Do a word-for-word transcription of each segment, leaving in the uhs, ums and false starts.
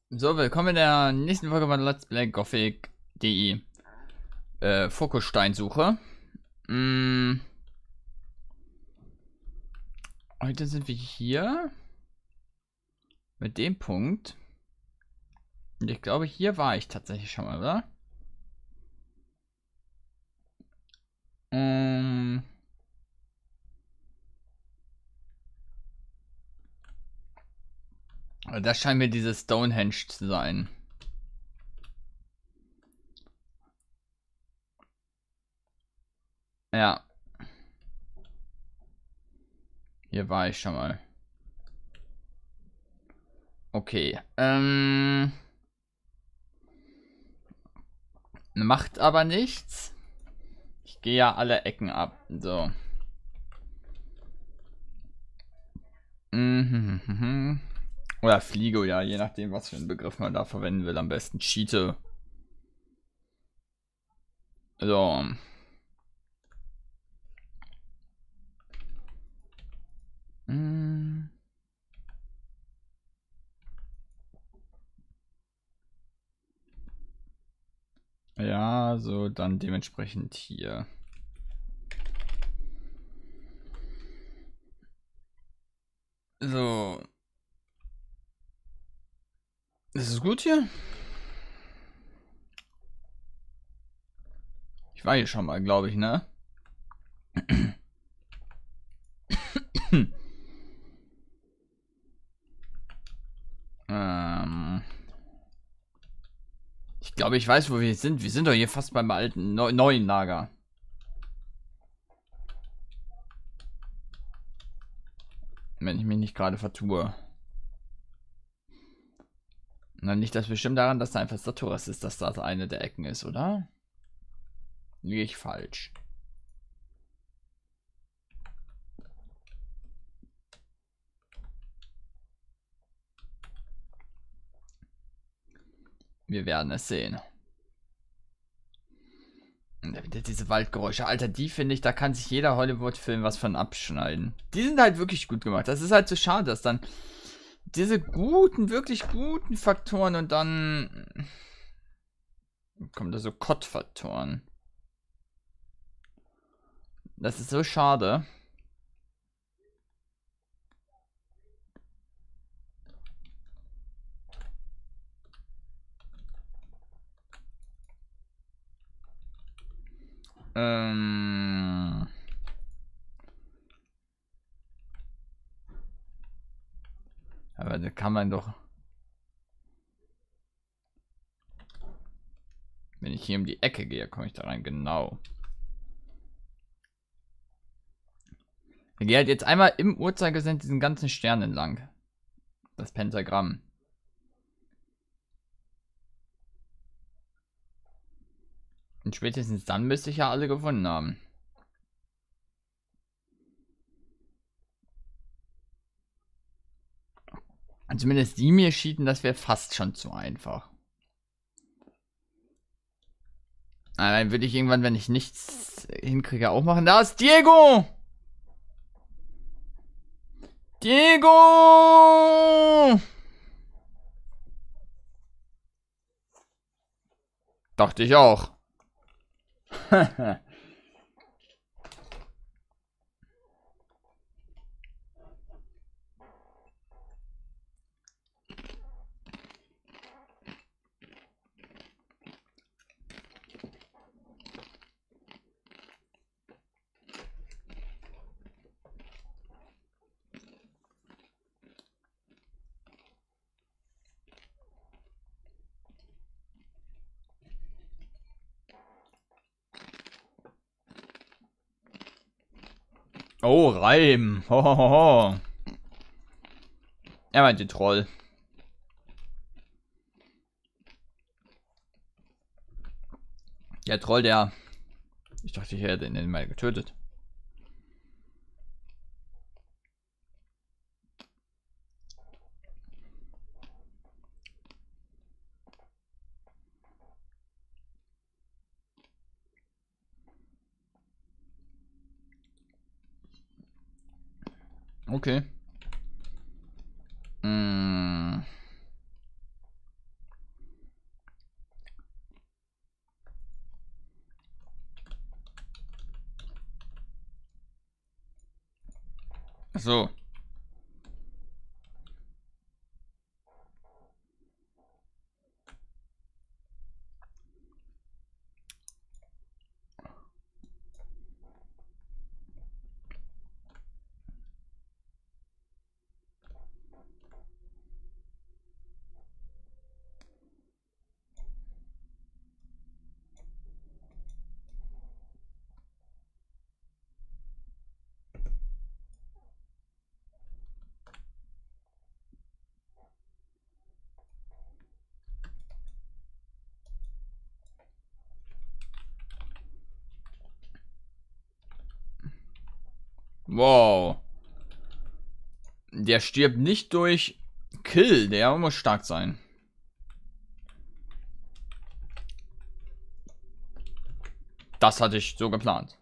So, willkommen in der nächsten Folge von Let's Play Gothic punkt de. Äh, Fokussteinsuche. Mm, heute sind wir hier mit dem Punkt. Und ich glaube, hier war ich tatsächlich schon mal, oder? Mm, das scheint mir dieses Stonehenge zu sein. Ja. Hier war ich schon mal. Okay. Ähm. Macht aber nichts. Ich gehe ja alle Ecken ab. So. Mhm. Oder Fliege, ja, je nachdem, was für einen Begriff man da verwenden will. Am besten Cheate. So. Hm. Ja, so dann dementsprechend hier. So. Ist es gut hier? Ich war hier schon mal, glaube ich, ne? ähm. Ich glaube, ich weiß, wo wir sind. Wir sind doch hier fast beim alten, neu, neuen Lager. Wenn ich mich nicht gerade vertue. Na, nicht das bestimmt daran, dass da einfach Saturas ist, dass das eine der Ecken ist, oder? Liege ich falsch? Wir werden es sehen. Diese Waldgeräusche, Alter, die finde ich, da kann sich jeder Hollywood-Film was von abschneiden. Die sind halt wirklich gut gemacht. Das ist halt so schade, dass dann diese guten, wirklich guten Faktoren und dann kommen da so Kott-Faktoren. Das ist so schade. Ähm... Aber da kann man doch... Wenn ich hier um die Ecke gehe, komme ich da rein. Genau. Ich gehe halt jetzt einmal im Uhrzeigersinn diesen ganzen Stern entlang. Das Pentagramm. Und spätestens dann müsste ich ja alle gefunden haben. Und zumindest die mir schieden, das wäre fast schon zu einfach. Aber dann würde ich irgendwann, wenn ich nichts hinkriege, auch machen. Da ist Diego! Diego! Dachte ich auch. Oh, Reim. Hohoho. Er meinte Troll. Der Troll, der... Ich dachte, ich hätte den mal getötet. Okay. Mm. So. Wow. Der stirbt nicht durch Kill, der muss stark sein. Das hatte ich so geplant.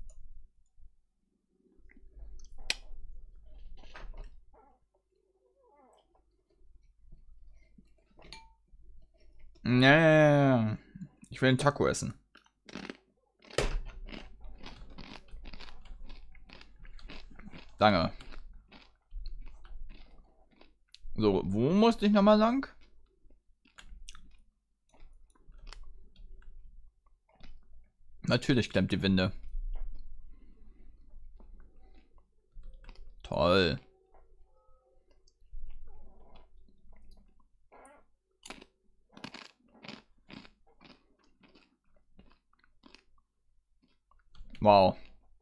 Nee, ich will einen Taco essen. Danke. So, wo musste ich nochmal lang? Natürlich klemmt die Winde. Toll. Wow.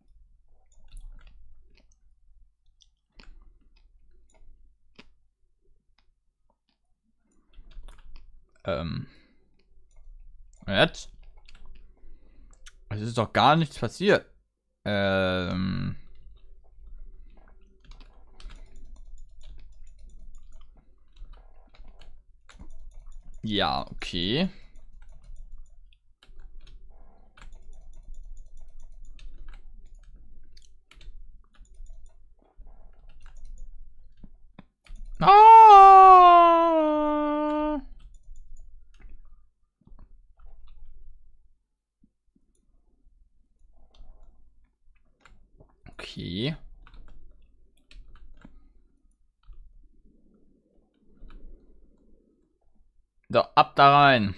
Ähm. Jetzt? Es ist doch gar nichts passiert. Ähm. Ja, okay. Ah! Okay. So, ab da rein.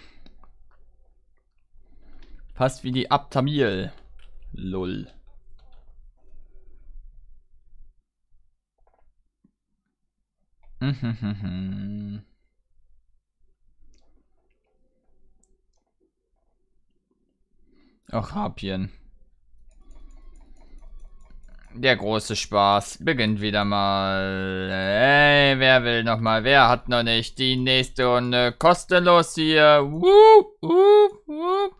Fast wie die Abtamil. Lull. Ach, Harpien. Der große Spaß beginnt wieder mal. Hey, wer will noch mal? Wer hat noch nicht die nächste Runde kostenlos hier? Wup, wup, wup.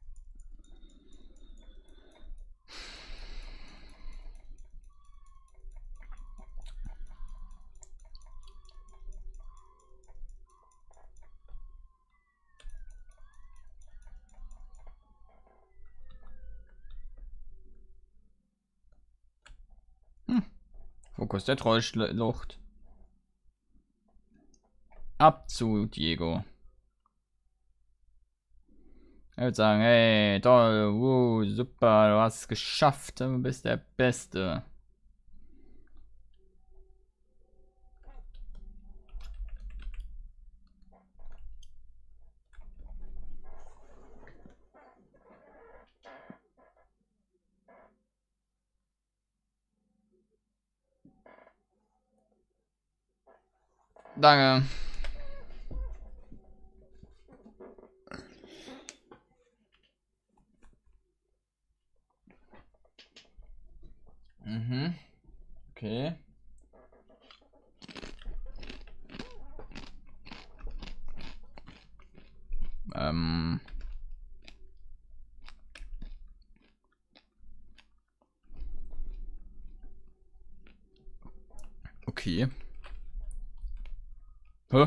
Hm. Fokus der Trollschlucht. Ab zu Diego. Er wird sagen, hey, toll, wuh, super, du hast es geschafft, du bist der Beste. Danke. Mhm. Okay. Ähm. Okay. Hä?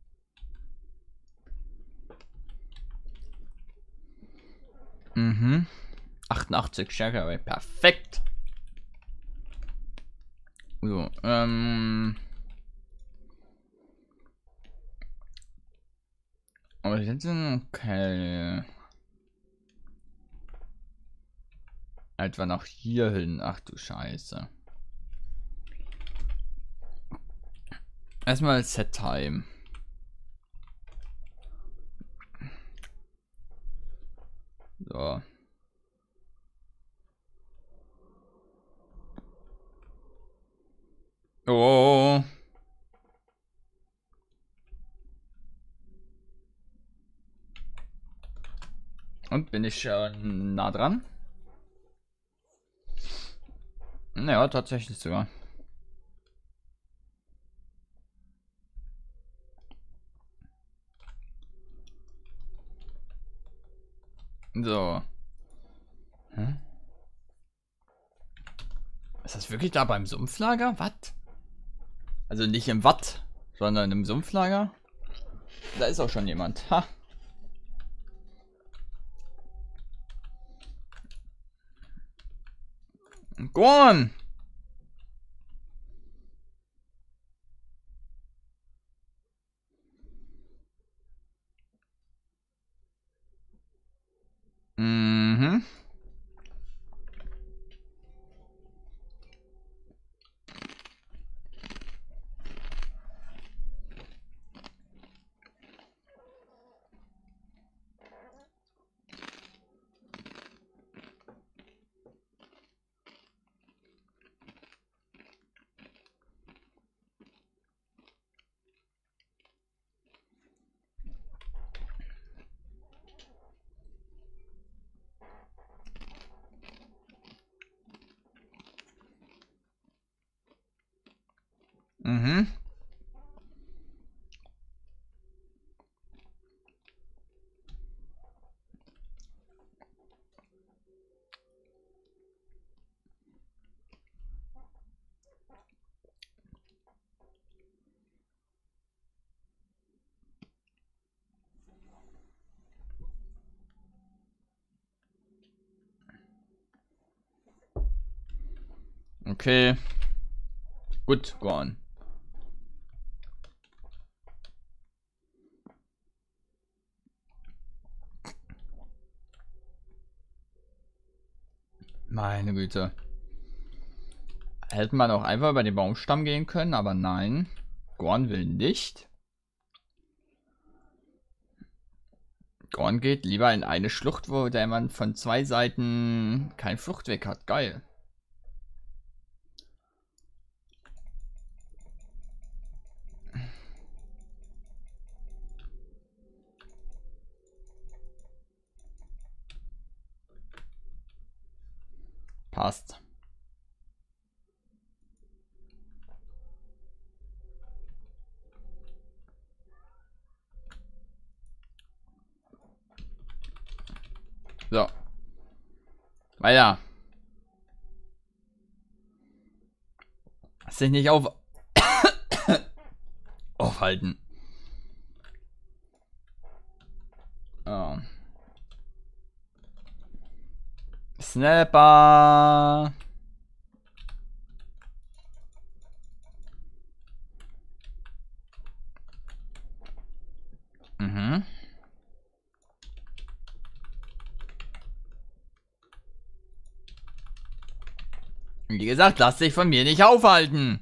Mhm. achtundachtzig Stärke, perfekt. So, ähm. Aber jetzt sind okay. Etwa nach hier hin. Ach du Scheiße. Erstmal Set Time. So. Oh. Und bin ich schon nah dran? Naja, tatsächlich sogar. So. Hä? Ist das wirklich da beim Sumpflager? Was? Also nicht im Watt, sondern im Sumpflager? Da ist auch schon jemand. Ha. Gorn! Mhm. Mhm. Okay. Gut, Gorn. Meine Güte. Hätte man auch einfach über den Baumstamm gehen können, aber nein. Gorn will nicht. Gorn geht lieber in eine Schlucht, wo der man von zwei Seiten keinen Fluchtweg hat. Geil. Passt. So. Weiter. Lass dich nicht auf aufhalten. Oh. Snapper. Mhm. Wie gesagt, lass dich von mir nicht aufhalten.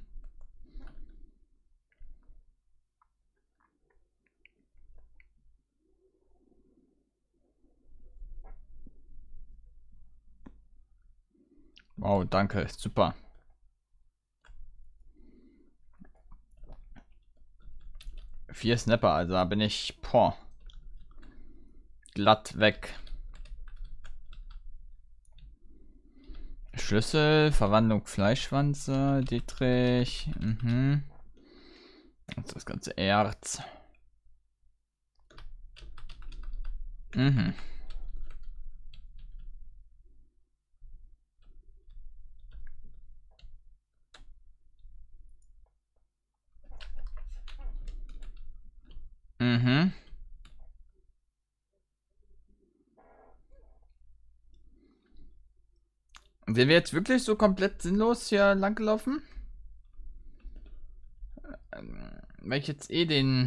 Wow, danke. Super. Vier Snapper, also da bin ich boah, glatt weg. Schlüssel, Verwandlung Fleischschwanze, Dietrich. Mhm. Und das ganze Erz. Mhm. Mhm. Sind wir jetzt wirklich so komplett sinnlos hier lang gelaufen? Ähm, weil ich jetzt eh den...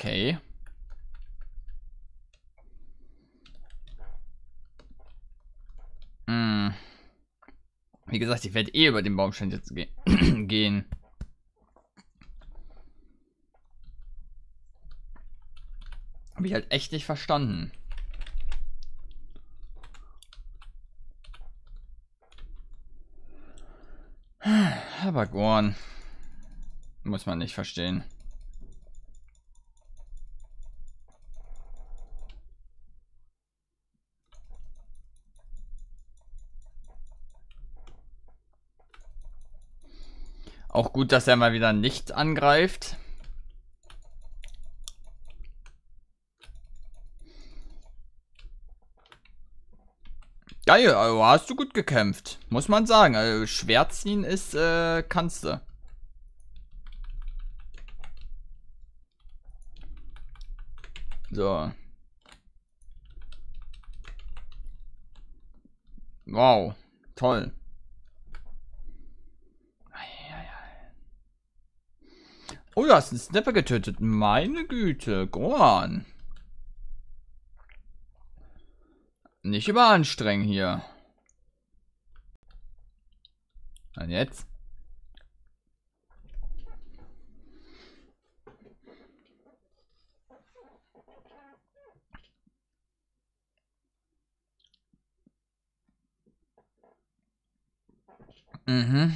Okay. Hm. Wie gesagt, ich werde eh über den Baumstand jetzt ge gehen. Habe ich halt echt nicht verstanden. Aber Gorn. Muss man nicht verstehen. Auch gut, dass er mal wieder nicht angreift. Geil, also hast du gut gekämpft. Muss man sagen. Also Schwert ziehen ist, äh, kannst du. So. Wow. Toll. Oh, du hast einen Snapper getötet. Meine Güte. Gorn. Nicht überanstrengen hier. Und jetzt? Mhm.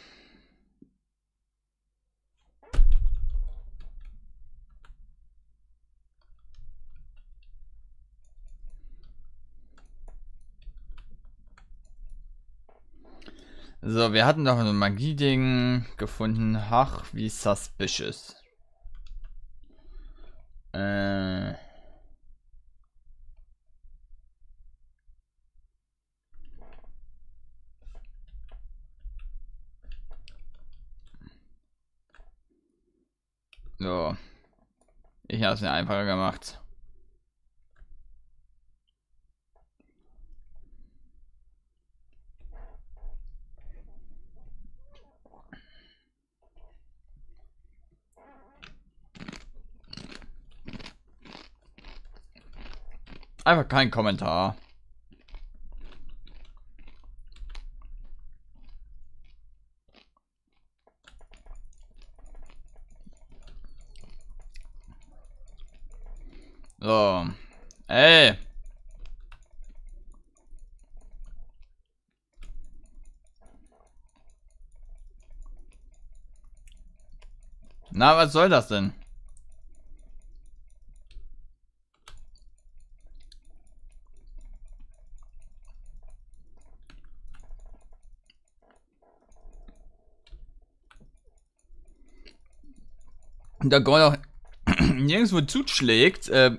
So, wir hatten doch ein Magie-Ding gefunden. Ach, wie suspicious. Äh. So. Ich habe es mir einfacher gemacht. Einfach kein Kommentar. So. Ey. Na, was soll das denn? Da Gold auch nirgendwo zuschlägt, äh,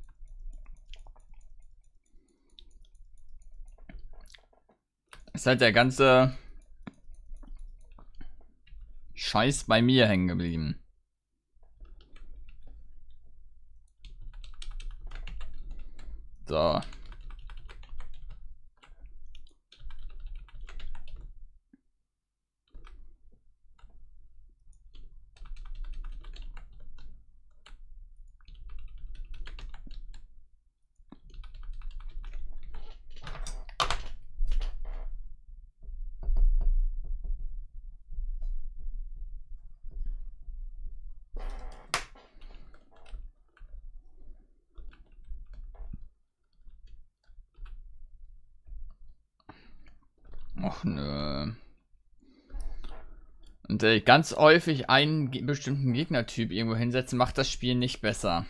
ist halt der ganze Scheiß bei mir hängen geblieben. So. Och nö. Und äh, ganz häufig einen ge bestimmten Gegnertyp irgendwo hinsetzen, macht das Spiel nicht besser.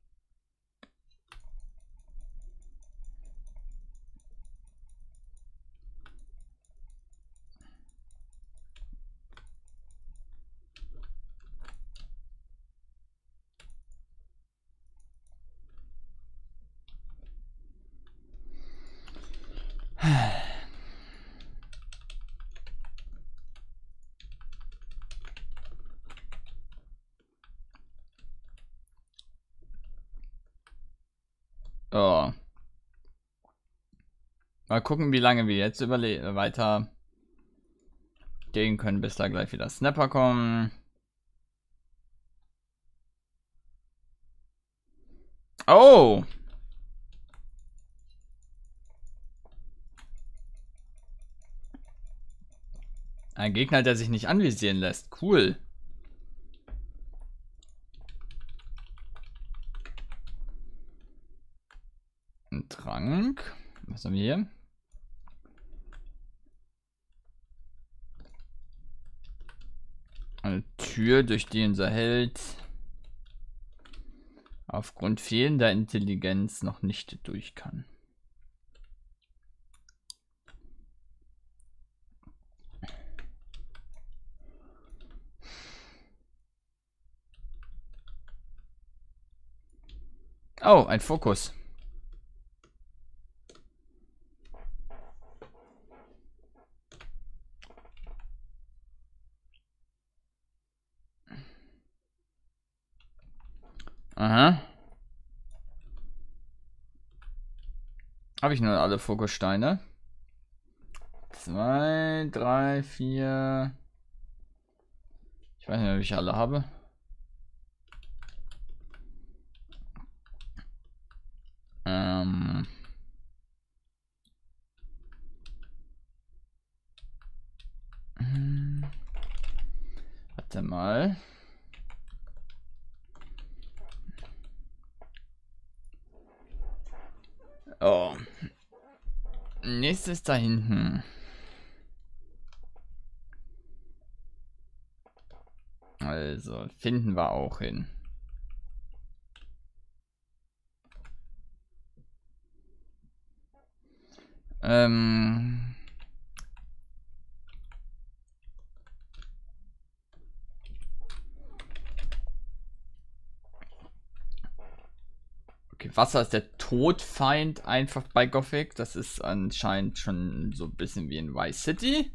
Oh. Mal gucken, wie lange wir jetzt überle weiter gehen können, bis da gleich wieder Snapper kommen. Oh! Ein Gegner, der sich nicht anvisieren lässt. Cool. Ein Trank. Was haben wir hier? Eine Tür, durch die unser Held aufgrund fehlender Intelligenz noch nicht durch kann. Oh, ein Fokus. Aha. Habe ich nur alle Fokussteine? Zwei, drei, vier. Ich weiß nicht, ob ich alle habe. Ähm. Hm. Warte mal. Oh. Nächstes da hinten. Also, finden wir auch hin. Ähm. Okay, Wasser ist der Todfeind einfach bei Gothic. Das ist anscheinend schon so ein bisschen wie in Vice City.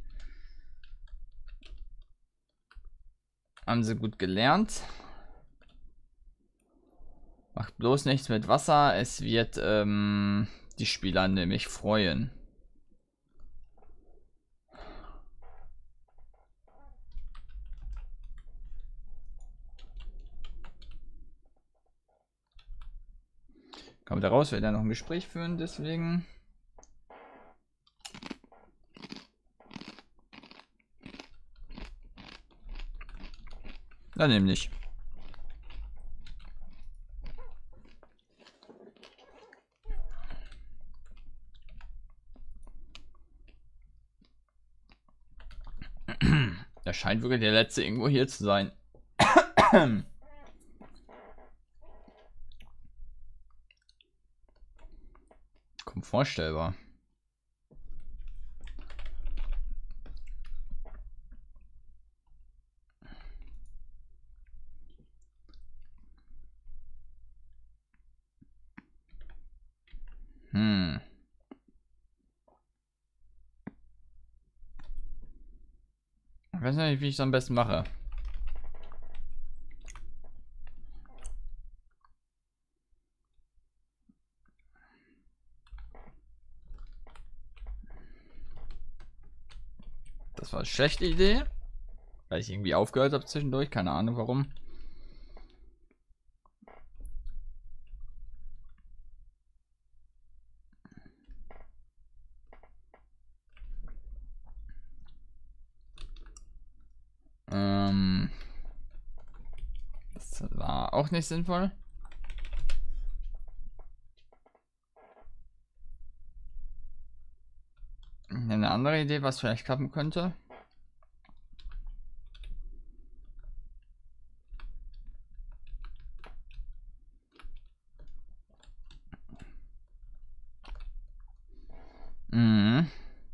Haben sie gut gelernt. Macht bloß nichts mit Wasser. Es wird ähm, die Spieler nämlich freuen. Kommt da raus, wird er noch ein Gespräch führen, deswegen. Dann nämlich. Da scheint wirklich der letzte irgendwo hier zu sein. Kommt vorstellbar. Hm. Ich weiß nicht, wie ich es am besten mache. Das war eine schlechte Idee. Weil ich irgendwie aufgehört habe zwischendurch. Keine Ahnung warum. Ähm, das war auch nicht sinnvoll. Eine andere Idee, was vielleicht klappen könnte. Mhm.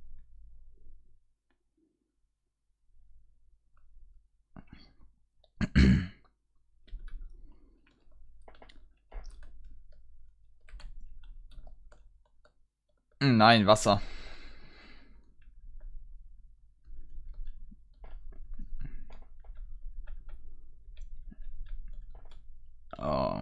Nein, Wasser. Oh.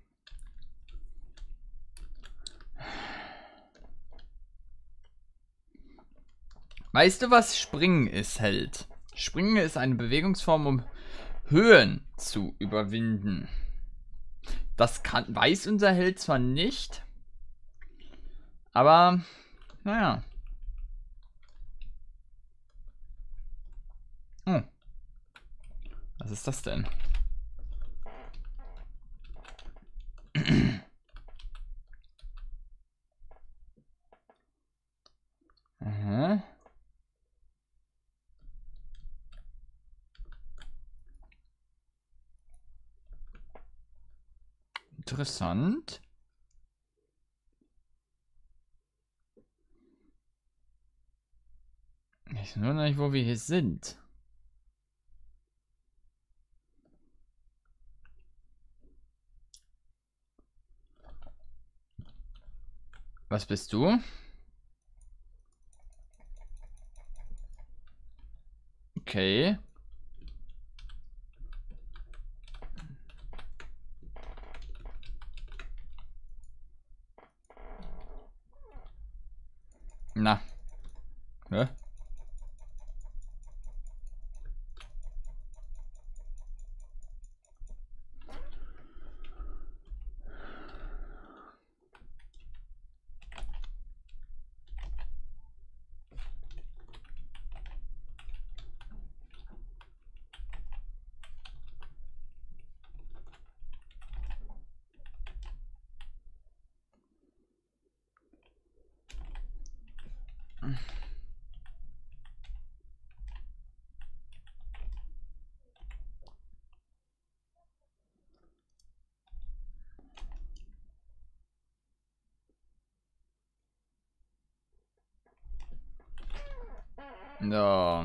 Weißt du, was Springen ist, Held? Springen ist eine Bewegungsform, um Höhen zu überwinden. Das kann, weiß unser Held zwar nicht, aber naja. Oh. Was ist das denn? Aha. Interessant. Ich weiß nur noch nicht, wo wir hier sind. Was bist du? Okay. Na. Hä? Ja.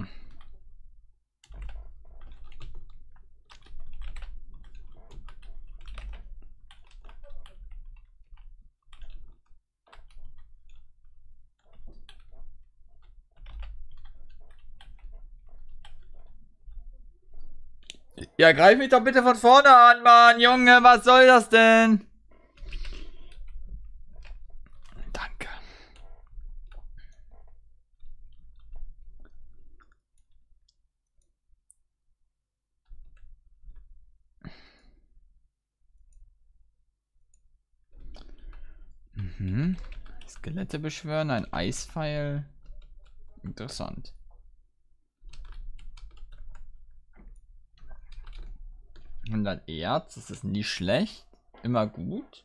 Ja, greif mich doch bitte von vorne an, Mann. Junge, was soll das denn? Danke. Mhm. Skelette beschwören, ein Eispfeil. Interessant. hundert Erz, das ist nicht schlecht. Immer gut.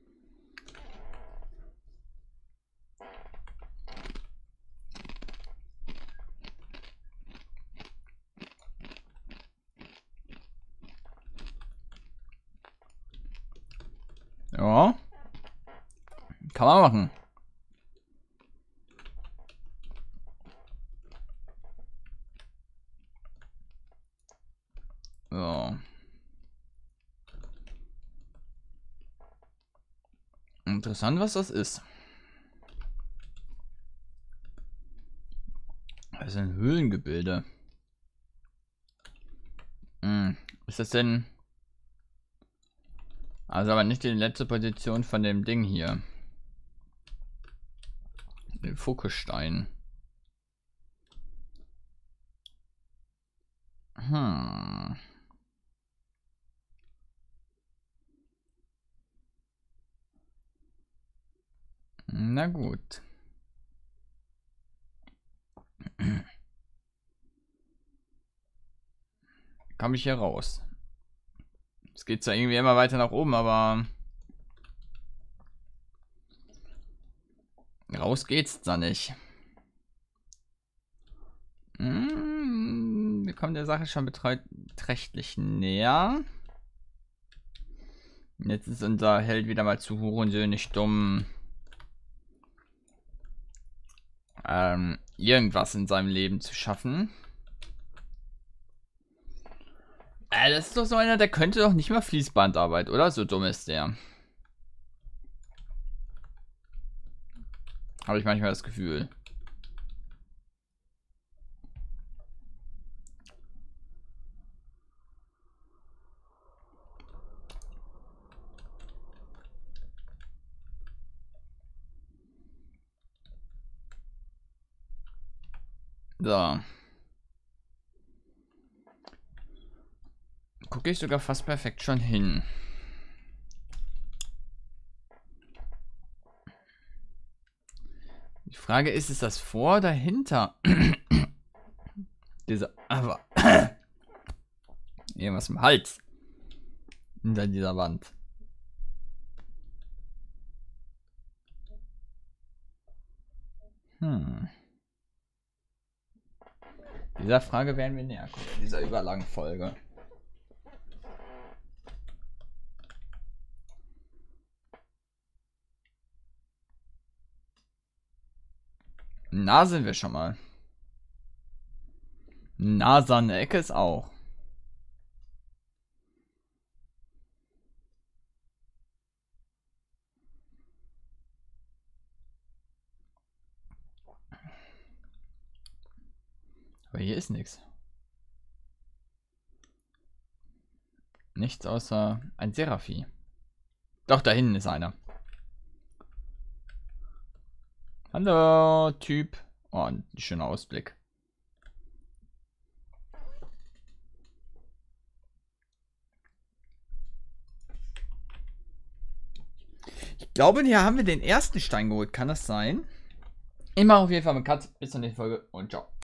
Ja. Kann man machen. So. Interessant, was das ist. Das sind Höhlengebilde. Hm. Ist das denn... Also aber nicht die letzte Position von dem Ding hier. Den Fokusstein. Hm. Na gut. Komme ich hier raus? Es geht zwar irgendwie immer weiter nach oben, aber raus geht's da nicht. Hm, wir kommen der Sache schon beträchtlich näher. Jetzt ist unser Held wieder mal zu hurensöhnig dumm, ähm, irgendwas in seinem Leben zu schaffen. Äh, das ist doch so einer, der könnte doch nicht mal Fließbandarbeit, oder? So dumm ist der. Habe ich manchmal das Gefühl. So. Gucke ich sogar fast perfekt schon hin. Frage ist, ist das vor oder hinter? Dieser, aber irgendwas im Hals. Hinter dieser Wand. Hm. Dieser Frage werden wir näher kommen, in dieser überlangen Folge. Na, sind wir schon mal. Nase an der Ecke ist auch. Aber hier ist nichts. Nichts außer ein Seraphie. Doch, da hinten ist einer. Hallo, Typ. Oh, ein schöner Ausblick. Ich glaube, hier haben wir den ersten Stein geholt. Kann das sein? Ich mache auf jeden Fall einen Cut. Bis zur nächsten Folge und ciao.